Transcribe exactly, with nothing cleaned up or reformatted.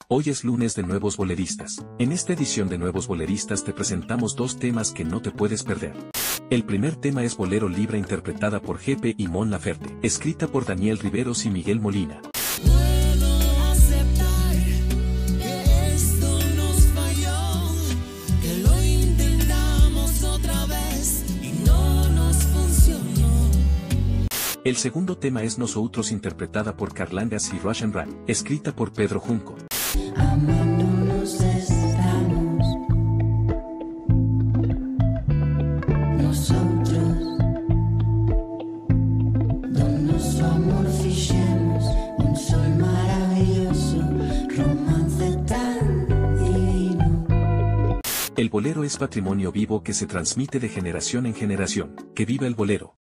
Hoy es lunes de Nuevos Boleristas. En esta edición de Nuevos Boleristas te presentamos dos temas que no te puedes perder. El primer tema es Bolero Libre interpretada por Jepe y Mon Laferte, escrita por Daniel Riveros y Miguel Molina. El segundo tema es Nosotros interpretada por Carlangas y Russian Rap, escrita por Pedro Junco. Amándonos estamos nosotros, donde nuestro amor fichemos un sol maravilloso, romance tan divino. El bolero es patrimonio vivo que se transmite de generación en generación. ¡Que viva el bolero!